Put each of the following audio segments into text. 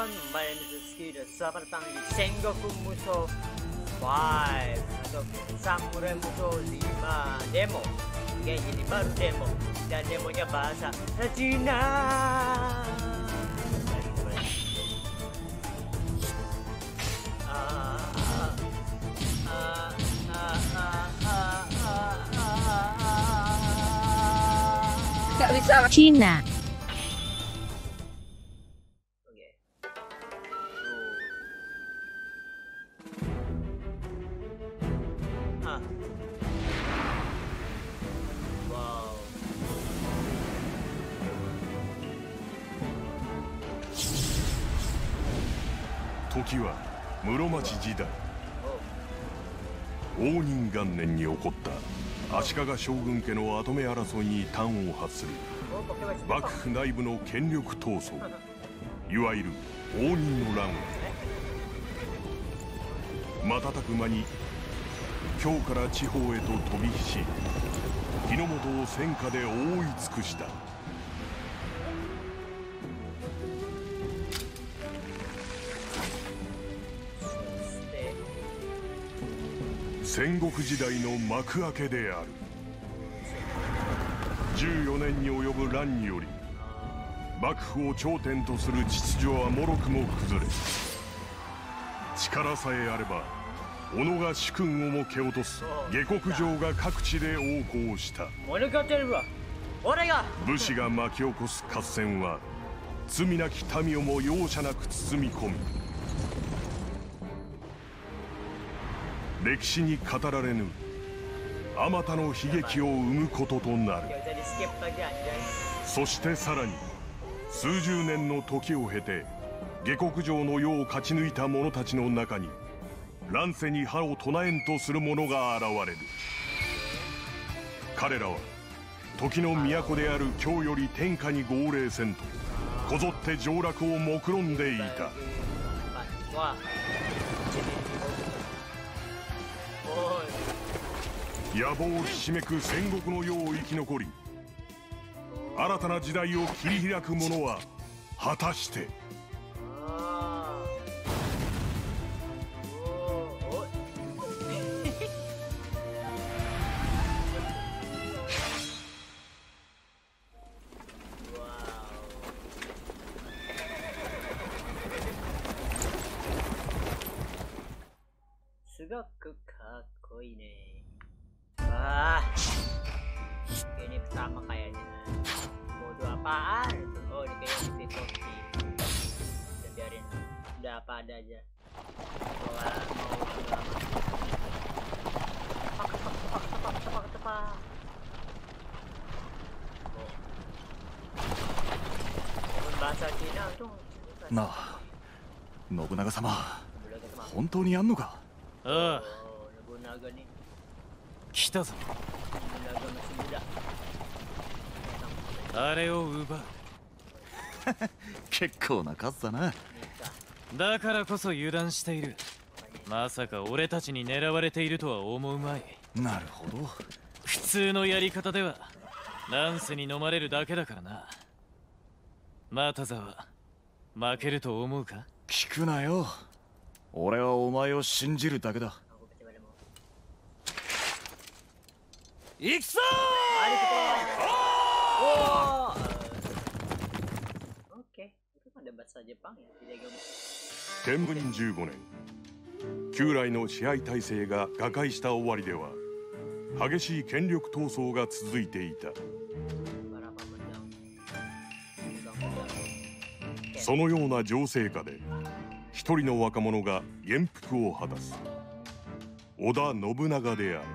skill seperti Sengoku Musou 5 atau Samurai Musou 5 demo. Kayak jadi baru demo dan demonya bahasa Cina. Gak bisa Cina. 時は室町時代、応仁元年に起こった足利将軍家の跡目争いに端を発する幕府内部の権力闘争、いわゆる応仁の乱は瞬く間に京から地方へと飛び火し、日の本を戦火で覆い尽くした。戦国時代の幕開けである。14年に及ぶ乱により幕府を頂点とする秩序はもろくも崩れ、力さえあれば己が主君をも蹴落とす下克上が各地で横行した。武士が巻き起こす合戦は罪なき民をも容赦なく包み込み、歴史に語られぬあまたの悲劇を生むこととなる。そしてさらに数十年の時を経て下克上の世を勝ち抜いた者たちの中に乱世に歯を唱えんとする者が現れる。彼らは時の都である京より天下に号令せんとこぞって上洛を目論んでいた。野望ひしめく戦国の世を生き残り、新たな時代を切り開く者は果たして。 すごくかっこいいね。Wah, ini pertama kayaknya. Bodoh apaan itu? Oh, ini kayaknya di kopi. Udah biarin, udah apa ada aja. Soalnya mau tepak. Bahasa Cina tuh. Nah, Nobunaga sama, 本当にやんのか？ ああ、信長に。 来たぞ。あれを奪う。結構な数だな。だからこそ油断している。まさか俺たちに狙われているとは思うまい。なるほど。普通のやり方では乱世に飲まれるだけだからな。マタザは負けると思うか？聞くなよ。俺はお前を信じるだけだ。行くぞ天武15年、旧来の支配体制が瓦解した終わりでは激しい権力闘争が続いていた。そのような情勢下で一人の若者が元服を果たす。織田信長である。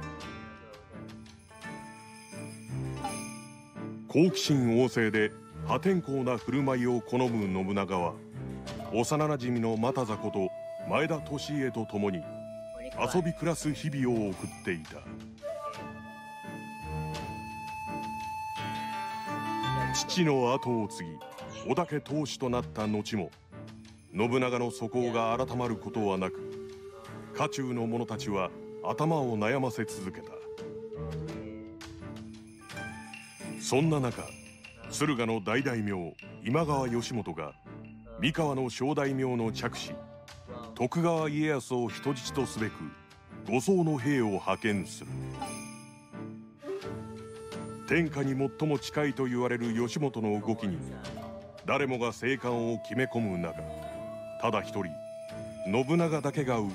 好奇心旺盛で破天荒な振る舞いを好む信長は幼なじみの又座こと前田利家と共に遊び暮らす日々を送っていた。父の後を継ぎ織田家当主となった後も信長の素行が改まることはなく、家中の者たちは頭を悩ませ続けた。そんな中、駿河の大大名今川義元が三河の小大名の嫡子徳川家康を人質とすべく護送の兵を派遣する。天下に最も近いと言われる義元の動きに誰もが静観を決め込む中、ただ一人信長だけが動い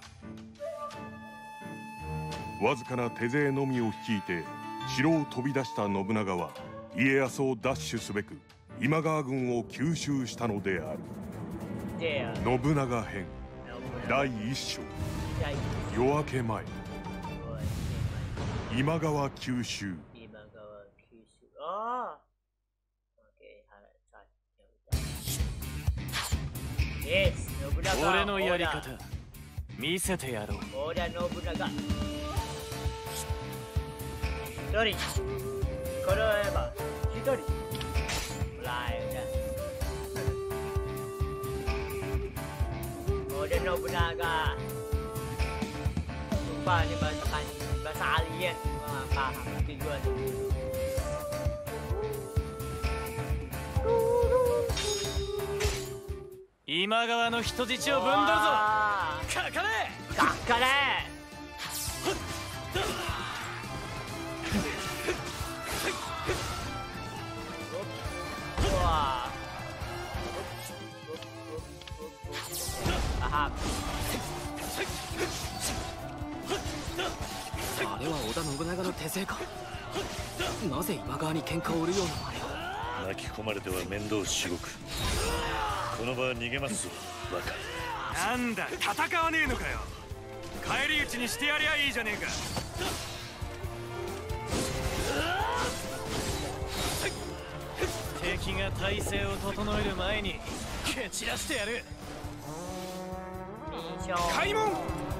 た。わずかな手勢のみを率いて城を飛び出した信長は家康を奪取すべく今川軍を吸収したのである。信長編第1章夜明け前、今川吸収。 俺のやり方見せてやろう。 俺は信長。一人これをやれば一人mulai udah. Udah Nobunaga. Lupa nih bahasa alien. Nggak paham tapi gue 今川の人質をぶんどるぞ。かかれかかれ。 あれは織田信長の手勢か。なぜ今川に喧嘩を売るような真似を。 巻き込まれては面倒至極。この場は逃げますぞ、バカ。 なんだ、戦わねえのかよ。返り討ちにしてやりゃいいじゃねえか。敵が体勢を整える前に蹴散らしてやる。開門。よ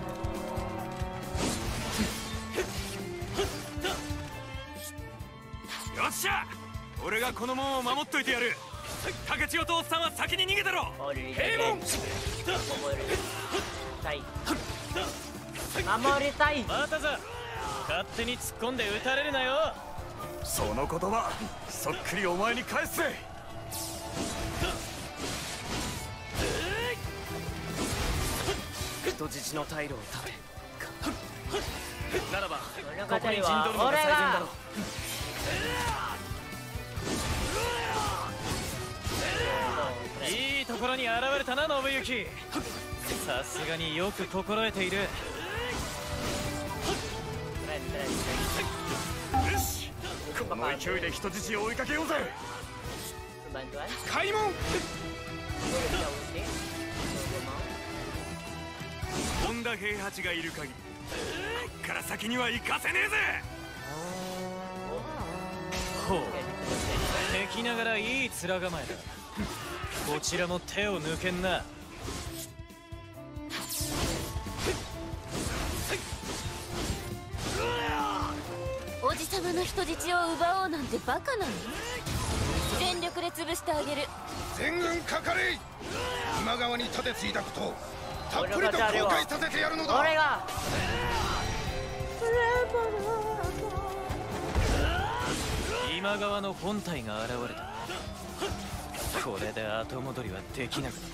っしゃ、俺がこの門を守っといてやる。竹千代とおっさんは先に逃げたろ。閉門。 守りたい。 またざ、勝手に突っ込んで撃たれるなよ。 その言葉そっくりお前に返すぜ。 人質の退路を食べならばここに陣取るのが最善だろう。 いいところに現れたな信行。さすがによく心得ている。 よし、この勢いで人質を追いかけようぜ。 開門。本田平八がいる限りこっから先には行かせねえぜ。ほう、敵ながらいい面構えだ。こちらも手を抜けんな。 おじさまの人質を奪おうなんてバカなの。全力で潰してあげる。 全軍かかれ。今川に盾ついたことたっぷりと後悔させてやるのだ。 俺が今川の本体が現れた。これで後戻りはできなくなった。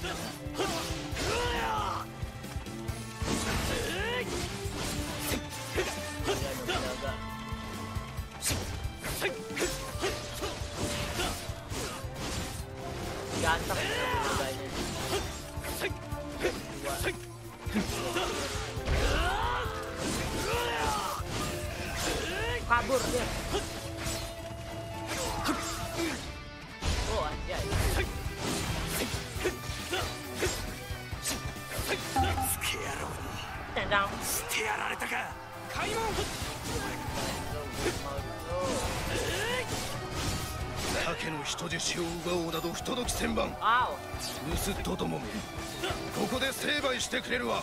ganteng kabur dia. Oh anjay. Tendang. してやられたか。開門。 竹の人質を奪おうなど不届き千番。盗っ人どもめ、ここで成敗してくれるわ。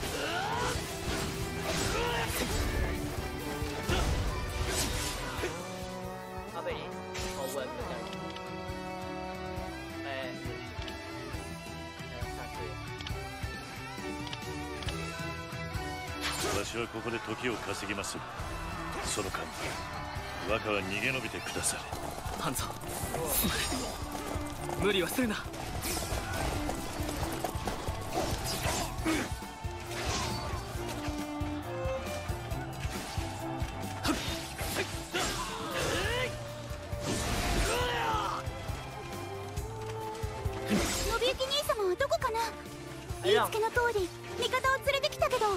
Apa ini? Oh buat belajar. Satu ya. 私はここで時を稼ぎます。その間若は逃げ延びてください。 ハンゾ無理はするな。 信行兄様はどこかな。言いつけの通り味方を連れてきたけど。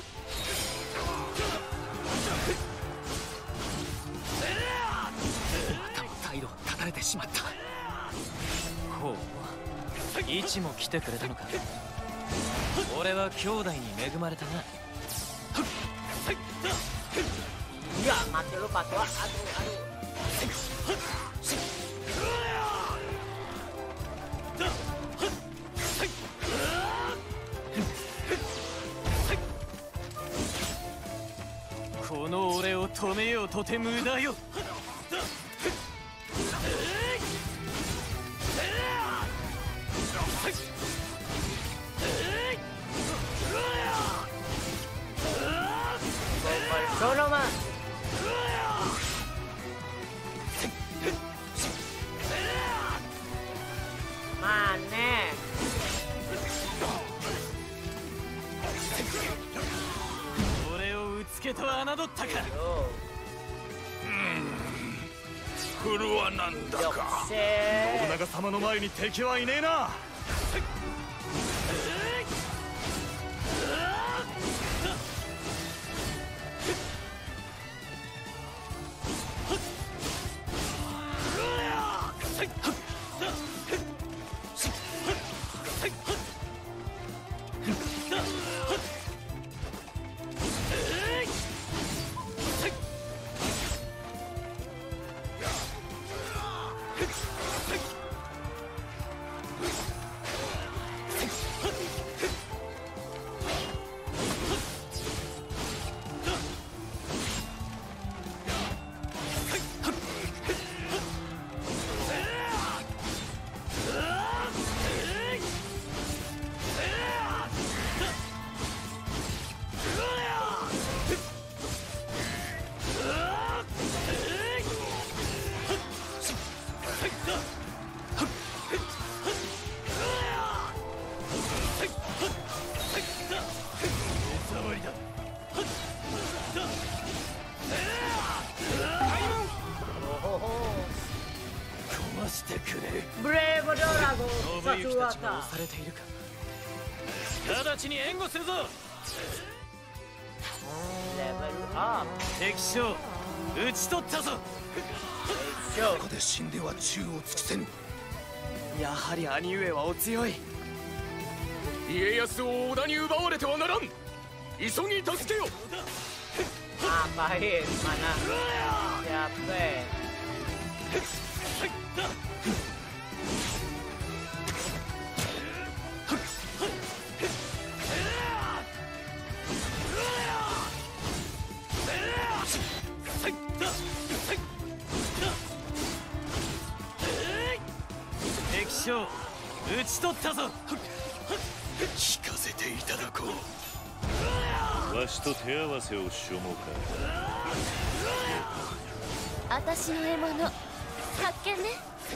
退路を断たれてしまった。 ほう、イチも来てくれたのか。俺は兄弟に恵まれたな。 いや、mati lu patwa. Aduh. この俺を止めようとて無駄よ。 Solo mas. Mana? 俺をうつけと侮ったか。 フルはなんだか。 信長様の前に敵はいねえな。 ブレーボドラゴン信行たちが押されているか。直ちに援護するぞ。 レベルアップ。 敵将討ち取ったぞ。 ここで死んでは宙を尽くせぬ。 やはり兄上はお強い。 家康を織田に奪われてはならん。急ぎ助けよ。 Ngapain? Mana? Siapa? Ekshou, 討ち取ったぞ。 聞かせていただこう。 わしと手合わせをしよもうか。 私の獲物発見ね。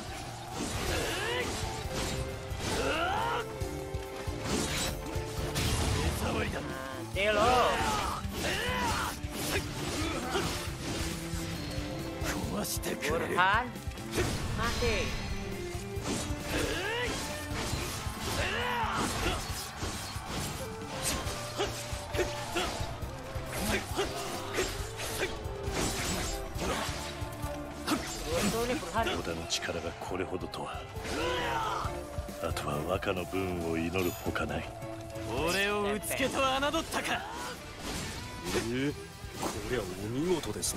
Mati lo. 壊してくれ。 Burhan mati. Burhan 織田の力がこれほどとは。あとは若の分を祈るほかない。 俺をうつけと侮ったか。 こりゃお見事ですな。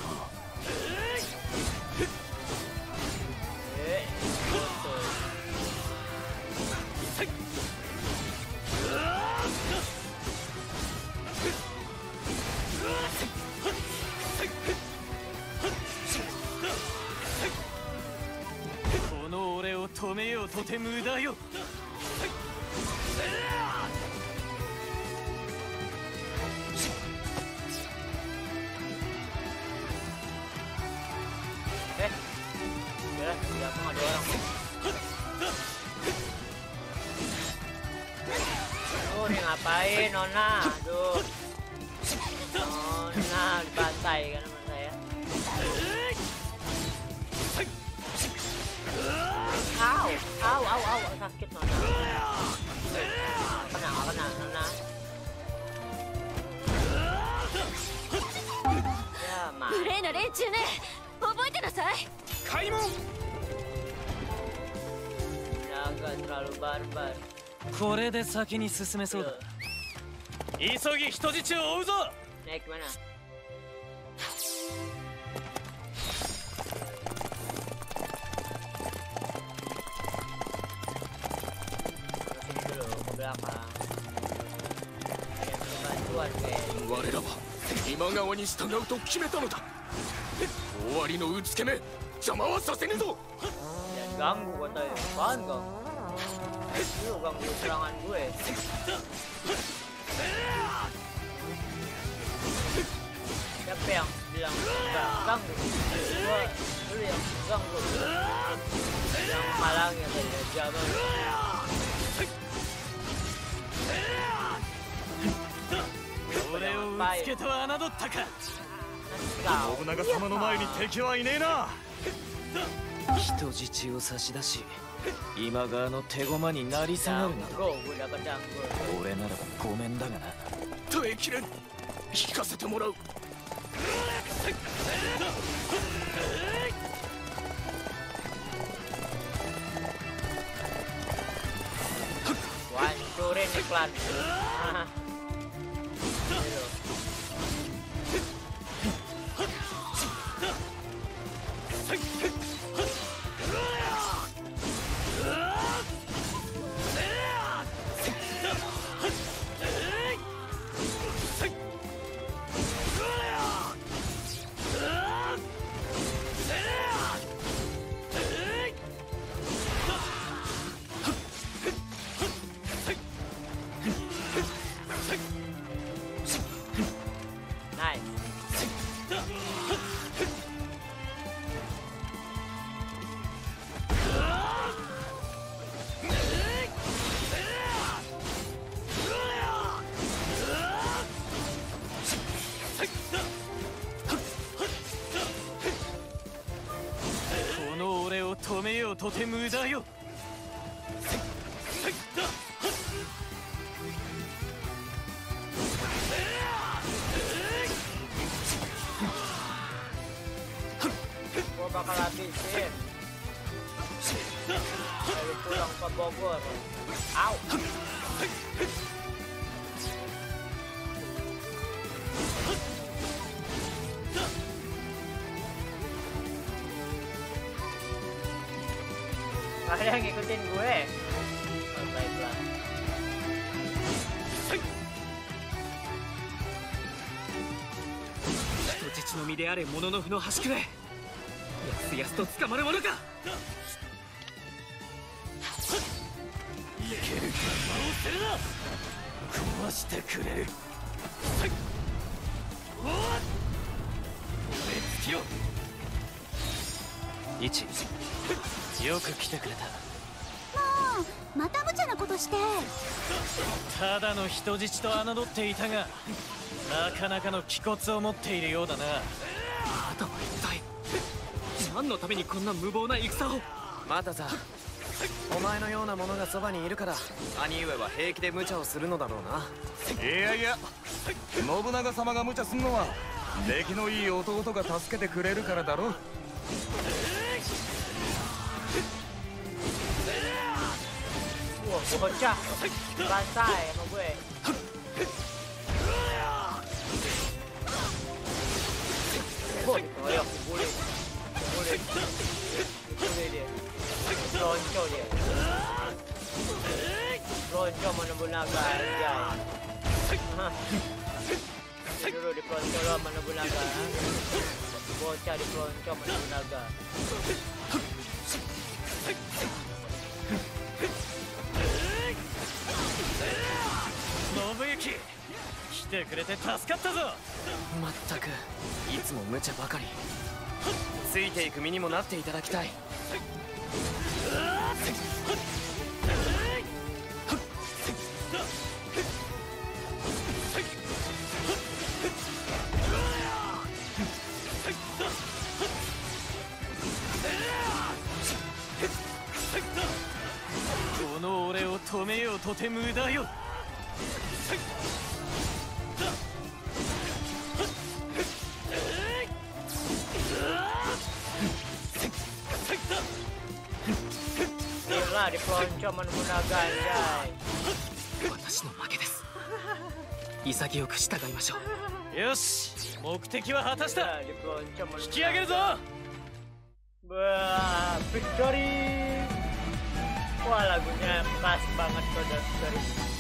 この俺を止めようとて無駄よ。 nih ngapain Nona? Aduh. Nona dibantai kan sama saya. Au, sakit Nona. Kena Nona. Ya, 無礼な連中ね、覚えてなさい。 開門。 Jangan terlalu barbar. これで先に進めそうだ。急ぎ人質を追うぞ。 Naik mana? Dulu ke belakang. Ada bantuan guys. 我らは今川に従うと決めたのだ。終わりのうつけ目、邪魔はさせぬぞ。 Jangan ganggu katanya. Apaan ganggu? Lu ganggu serangan gue. Siapa yang bilang enggak ganggu? Gua dulu yang ganggu. Yang menghalangi katanya. Jangan. 俺をうつけと侮ったか。 信長様の前に敵はいねえな。 人質を差し出し、今川の手駒になり下がるなど。俺ならばごめんだがな。 耐えきれん。引かせてもらう。 Hancurin iklan. Nice. 俺を止めようとて無駄よ。 Gua bakal habisin. Lalu pulang ke Bogor. Au. Ada yang ngikutin gue. Oh, baiklah. Hitochichiの身であれモノノフの端くれ。やすやすと捕まるものか。いける。 壊してくれる。一、よく来てくれた。 もうまた無茶なことして。 ただの人質と侮っていたが、なかなかの気骨を持っているようだな。 あとは一体何のためにこんな無謀な戦を。 またさ、お前のような者がそばにいるから兄上は平気で無茶をするのだろうな。 いやいや、信長様が無茶すんのは出来のいい弟が助けてくれるからだろ。 Bocah bantai sama gue. Dikeroyok, dibully dia. Lonco dia. Lonco mana Nobunaga aja. Dia dulu di pelonco sama Nobunaga. Bocah di pelonco sama Nobunaga. 信行、来てくれて助かったぞ。 まったくいつも無茶ばかり。ついていく身にもなっていただきたい。 めようとて無駄よ。 Gila, dipelonco menggunakan anjay. 私の負けです。潔く従いましょう。よし、目的は果たした。引き上げるぞ。 Wah, victory. Wah, lagunya pas banget kode victory.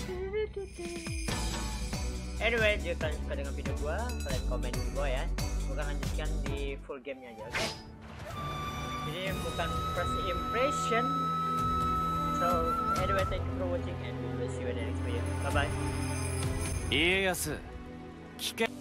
Anyway, jika kalian suka dengan video gua, kalian komen di bawah ya. Gua akan lanjutkan di full gamenya aja, oke? Jadi bukan first impression. So, anyway, thank you for watching and we will see you in the next video. Bye bye. 家康、聞け。